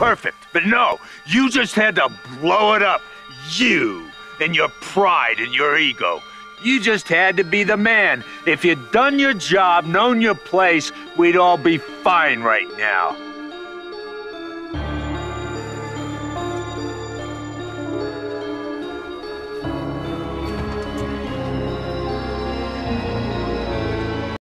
perfect. But no, you just had to blow it up. You and your pride and your ego. You just had to be the man. If you'd done your job, known your place, we'd all be fine right now.